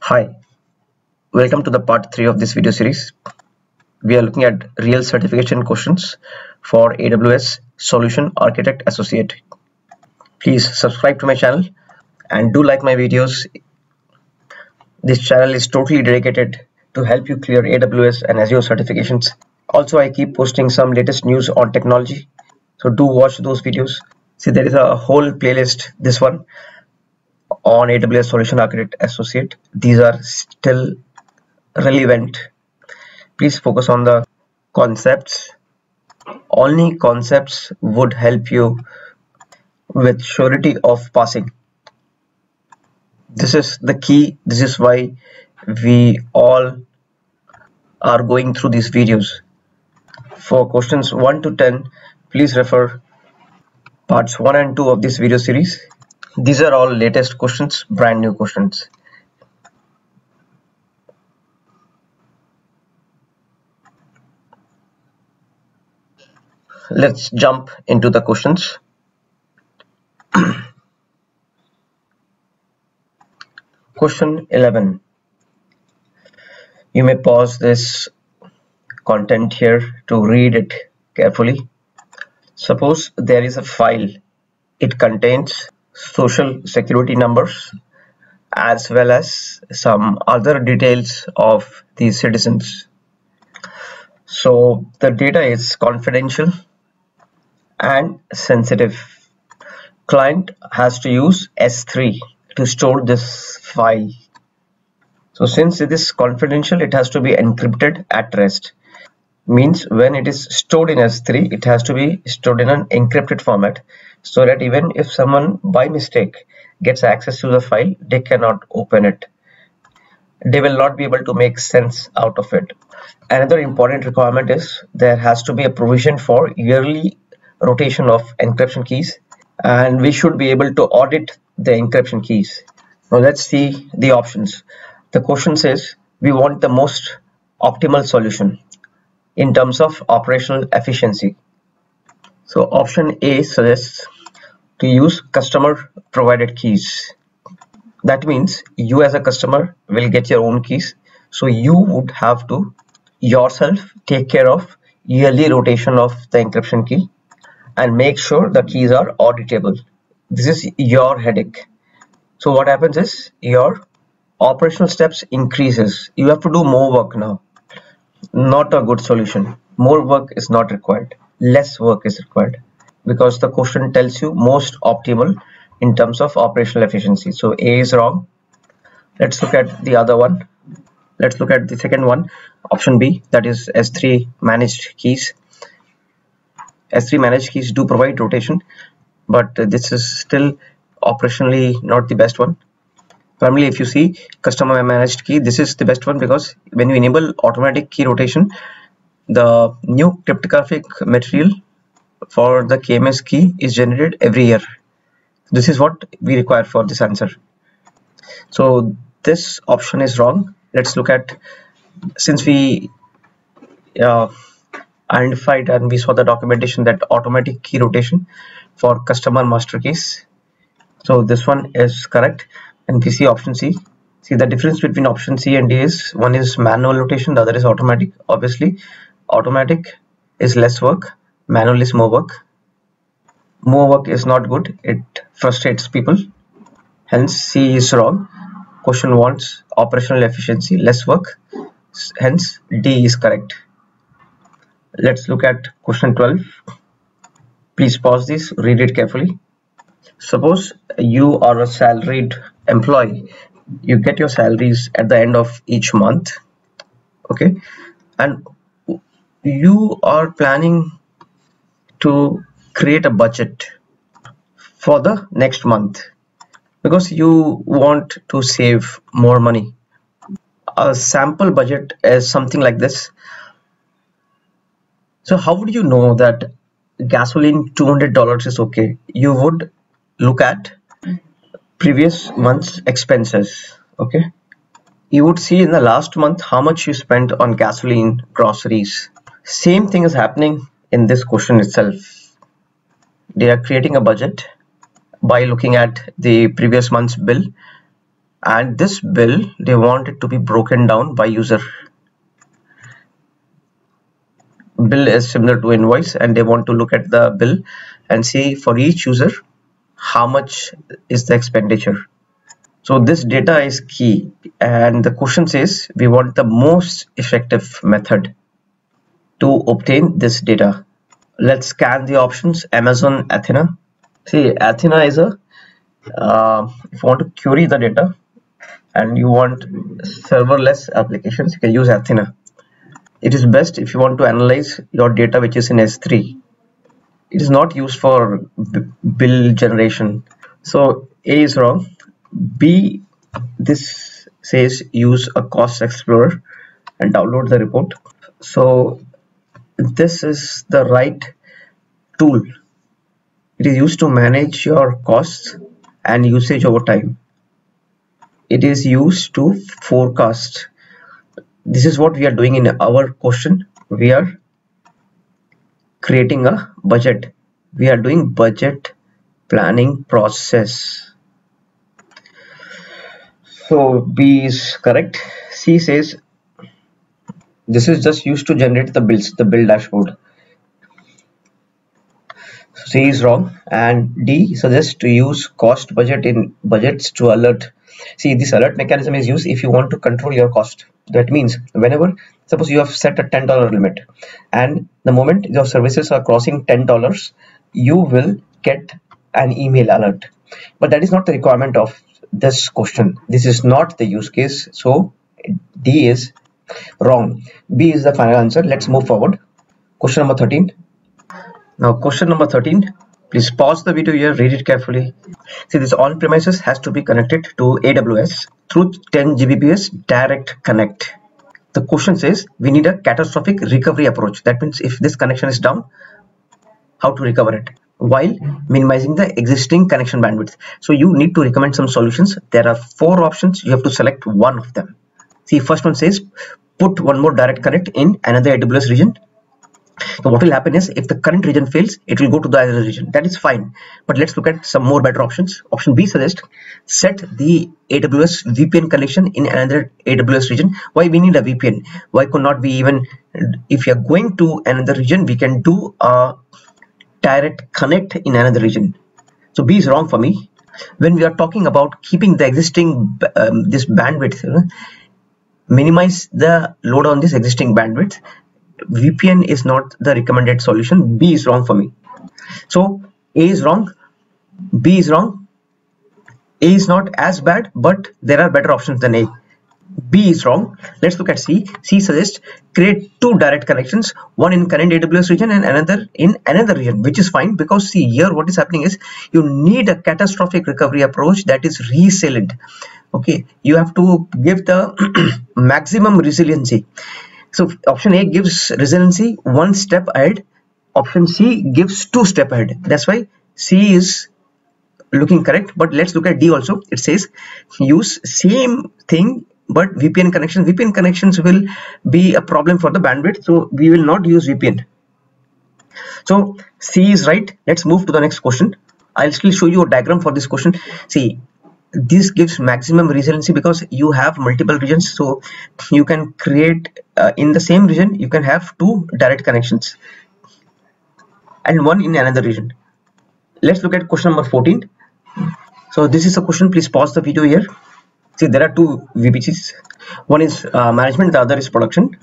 Hi, welcome to the part 3 of this video series. We are looking at real certification questions for AWS Solution Architect Associate. Please subscribe to my channel and do like my videos. This channel is totally dedicated to help you clear AWS and Azure certifications. Also, I keep posting some latest news on technology, so do watch those videos. See, there is a whole playlist, this one, on AWS Solution Architect Associate. These are still relevant. Please focus on the concepts. Only concepts would help you with surety of passing. This is the key. This is why we all are going through these videos. For questions 1 to 10, please refer parts 1 and 2 of this video series. These are all latest questions, brand new questions. Let's jump into the questions. Question 11. You may pause this content here to read it carefully. Suppose there is a file. It contains social security numbers as well as some other details of the citizens. So the data is confidential and sensitive. Client has to use S3 to store this file. So since it is confidential, it has to be encrypted at rest. Means when it is stored in S3, it has to be stored in an encrypted format, so that even if someone by mistake gets access to the file, they cannot open it. They will not be able to make sense out of it. Another important requirement is there has to be a provision for yearly rotation of encryption keys, and we should be able to audit the encryption keys. Now let's see the options. The question says we want the most optimal solution in terms of operational efficiency. So option A suggests to use customer provided keys. That means you as a customer will get your own keys, so you would have to yourself take care of yearly rotation of the encryption key and make sure the keys are auditable. This is your headache. So what happens is your operational steps increases. You have to do more work now. Not a good solution. More work is not required. Less work is required, because the question tells you most optimal in terms of operational efficiency. So A is wrong. Let's look at the other one. Let's look at the second one, option B, that is S3 managed keys. S3 managed keys do provide rotation, but this is still operationally not the best one. Primarily, if you see customer managed key, this is the best one, because when you enable automatic key rotation, the new cryptographic material for the KMS key is generated every year. This is what we require for this answer. So this option is wrong. Let's look at, since we identified and we saw the documentation that automatic key rotation for customer master keys, so this one is correct. And we see option C. See, the difference between option C and D is one is manual rotation, the other is automatic. Obviously, automatic is less work, manual is more work. More work is not good, it frustrates people. Hence, C is wrong. Question wants operational efficiency, less work. Hence, D is correct. Let's look at question 12. Please pause this, read it carefully. Suppose you are a salaried employee. You get your salaries at the end of each month, okay, and you are planning to create a budget for the next month because you want to save more money. A sample budget is something like this. So how would you know that gasoline $200 is okay? You would look at previous month's expenses. Okay, you would see in the last month how much you spent on gasoline, groceries. Same thing is happening in this question itself. They are creating a budget by looking at the previous month's bill and this bill they want it to be broken down by user. Bill is similar to invoice, and they want to look at the bill and see for each user how much is the expenditure. So this data is key, and the question says we want the most effective method to obtain this data. Let's scan the options. Amazon Athena. See, Athena is a if you want to query the data and you want serverless applications, you can use Athena. It is best if you want to analyze your data which is in S3. It is not used for bill generation. So A is wrong. B, this says use a cost explorer and download the report. So this is the right tool. It is used to manage your costs and usage over time. It is used to forecast. This is what we are doing in our question. We are creating a budget. We are doing budget planning process. So B is correct. C says this is just used to generate the bills, the bill dashboard. C is wrong, and D suggests to use cost budget in budgets to alert. See, this alert mechanism is used if you want to control your cost. That means whenever, suppose you have set a $10 limit, and the moment your services are crossing $10, you will get an email alert. But that is not the requirement of this question. This is not the use case. So D is wrong. B is the final answer. Let's move forward. Question number 13. Now question number 13, please pause the video here, read it carefully. See, this on-premises has to be connected to AWS through 10 Gbps direct connect. The question says we need a catastrophic recovery approach. That means if this connection is down, how to recover it while minimizing the existing connection bandwidth. So you need to recommend some solutions. There are 4 options. You have to select one of them. See, first one says put one more direct connect in another AWS region. So what will happen is if the current region fails, it will go to the other region. That is fine. But let's look at some more better options. Option B suggests set the AWS VPN connection in another AWS region. Why we need a VPN? Why could not we even, if you are going to another region, we can do a direct connect in another region. So B is wrong for me. When we are talking about keeping the existing this bandwidth, minimize the load on this existing bandwidth, VPN is not the recommended solution. B is wrong for me. So A is wrong, B is wrong, A is not as bad, but there are better options than A. B is wrong. Let's look at C. C suggests create 2 direct connections, one in current AWS region and another in another region, which is fine because see here what is happening is you need a catastrophic recovery approach that is resilient. Okay, you have to give the maximum resiliency. So option A gives resiliency 1 step ahead. Option C gives 2 steps ahead. That's why C is looking correct. But let's look at D also. It says use same thing but VPN connection. VPN connections will be a problem for the bandwidth, so we will not use VPN. So C is right. Let's move to the next question. I'll still show you a diagram for this question. See, this gives maximum resiliency because you have multiple regions, so you can create in the same region you can have 2 direct connections and one in another region. Let's look at question number 14. So this is a question. Please pause the video here. See, there are 2 VPCs. One is management, the other is production.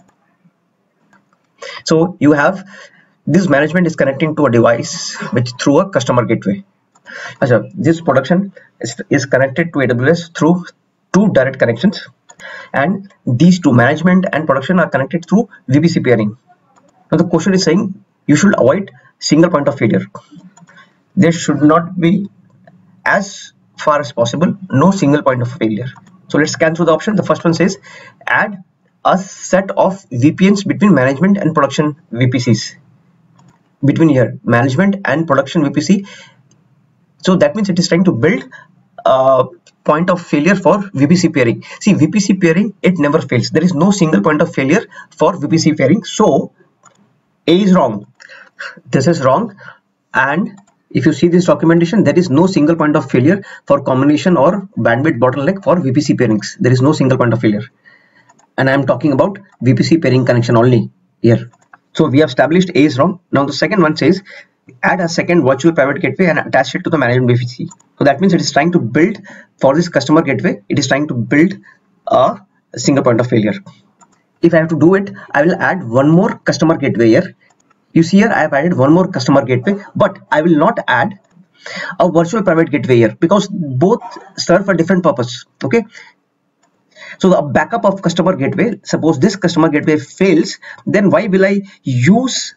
So you have this management is connecting to a device which through a customer gateway. So this production is connected to AWS through 2 direct connections, and these 2 management and production are connected through VPC peering. Now the question is saying you should avoid single point of failure. There should not be, as far as possible, no single point of failure. So let's scan through the option. The first one says add a set of VPNs between management and production VPCs. Between here management and production VPC. So that means it is trying to build a point of failure for VPC peering. See, VPC peering, it never fails. There is no single point of failure for VPC peering. So A is wrong. This is wrong, and If you see this documentation, there is no single point of failure for combination or bandwidth bottleneck for VPC pairings. There is no single point of failure. And I am talking about VPC pairing connection only here. So we have established A is wrong. Now the second one says add a second virtual private gateway and attach it to the management VPC. So that means it is trying to build for this customer gateway, it is trying to build a single point of failure. If I have to do it, I will add one more customer gateway here. You see here I have added one more customer gateway, but I will not add a virtual private gateway here because both serve a different purpose. Okay. So the backup of customer gateway, suppose this customer gateway fails, then why will I use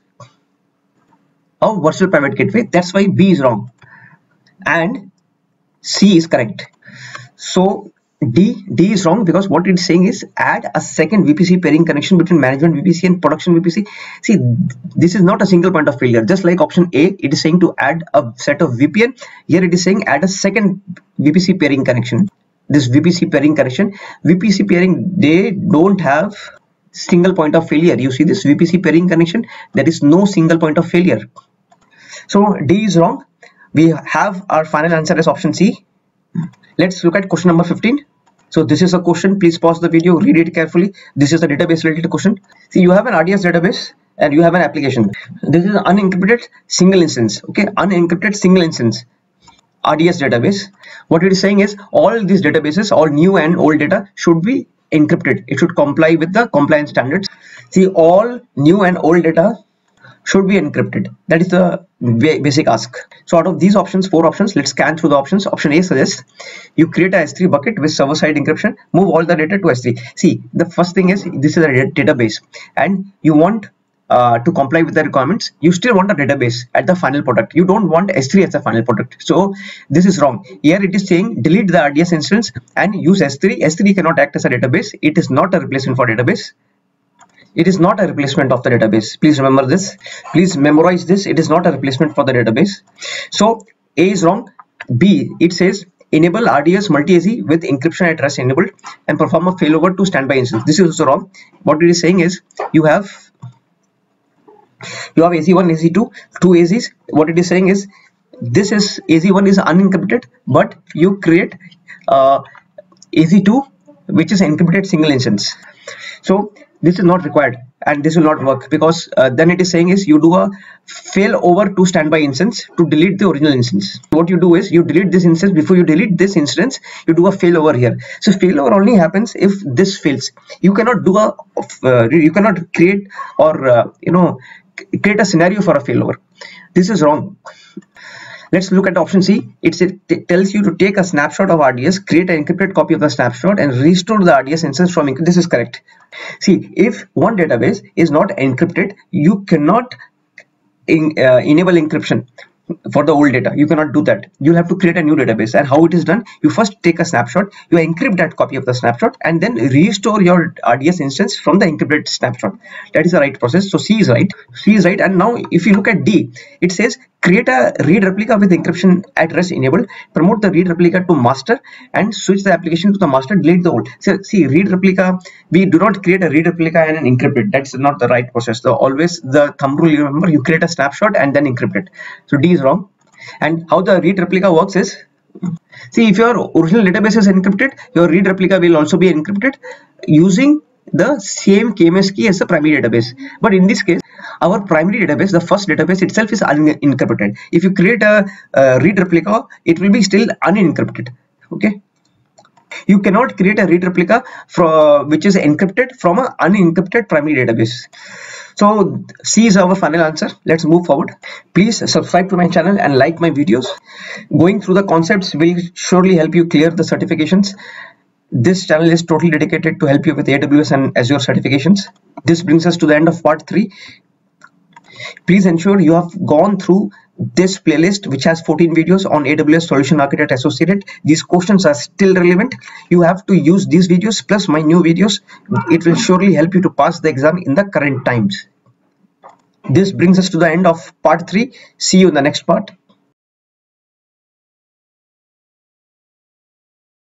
a virtual private gateway? That's why B is wrong and C is correct. So D is wrong because what it's saying is add a second VPC pairing connection between management VPC and production VPC. See, this is not a single point of failure. Just like option A, it is saying to add a set of VPN. Here it is saying add a second VPC pairing connection. This VPC pairing connection, VPC pairing, they don't have single point of failure. You see this VPC pairing connection, there is no single point of failure. So D is wrong. We have our final answer as option C. Let's look at question number 15. So this is a question. Please pause the video, read it carefully. This is a database related question. See, you have an RDS database and you have an application. This is an unencrypted single instance. Okay, unencrypted single instance RDS database. What it is saying is all these databases, all new and old data should be encrypted. It should comply with the compliance standards. See, all new and old data should be encrypted. That is the basic ask. So out of these options, 4 options, let's scan through the options. Option A suggests you create a S3 bucket with server-side encryption, move all the data to S3. See, the first thing is this is a database and you want to comply with the requirements. You still want a database at the final product. You don't want S3 as the final product. So this is wrong. Here it is saying delete the RDS instance and use S3. S3 cannot act as a database. It is not a replacement for database. It is not a replacement of the database. Please remember this. Please memorize this. It is not a replacement for the database. So A is wrong. B, it says enable RDS multi-AZ with encryption at rest enabled and perform a failover to standby instance. This is also wrong. What it is saying is you have AZ1, AZ2, 2 AZs. What it is saying is this is AZ1 is unencrypted, but you create AZ2 which is encrypted single instance. So this is not required and this will not work because then it is saying is you do a failover to standby instance to delete the original instance. What you do is you delete this instance. Before you delete this instance, you do a failover here. So failover only happens if this fails. You cannot do a you cannot create or create a scenario for a failover. This is wrong. Let's look at option C. It tells you to take a snapshot of RDS, create an encrypted copy of the snapshot and restore the RDS instance from encrypted. This is correct. See, if one database is not encrypted, you cannot enable encryption for the old data. You cannot do that. You'll have to create a new database. And how it is done? You first take a snapshot, you encrypt that copy of the snapshot and then restore your RDS instance from the encrypted snapshot. That is the right process. So C is right. C is right. And now if you look at D, it says create a read replica with encryption at rest enabled, promote the read replica to master and switch the application to the master, delete the old. So see, read replica, we do not create a read replica and encrypt it. That's not the right process. So always the thumb rule, you remember, you create a snapshot and then encrypt it. So D is wrong. And how the read replica works is, see, if your original database is encrypted, your read replica will also be encrypted using the same KMS key as the primary database. But in this case, our primary database, the first database itself is unencrypted. If you create a read replica, it will be still unencrypted. Okay. You cannot create a read replica which is encrypted from an unencrypted primary database. So C is our final answer. Let's move forward. Please subscribe to my channel and like my videos. Going through the concepts will surely help you clear the certifications. This channel is totally dedicated to help you with AWS and Azure certifications. This brings us to the end of part 3. Please ensure you have gone through this playlist which has 14 videos on AWS Solution Architect Associated. These questions are still relevant. You have to use these videos plus my new videos. It will surely help you to pass the exam in the current times. This brings us to the end of part 3. See you in the next part.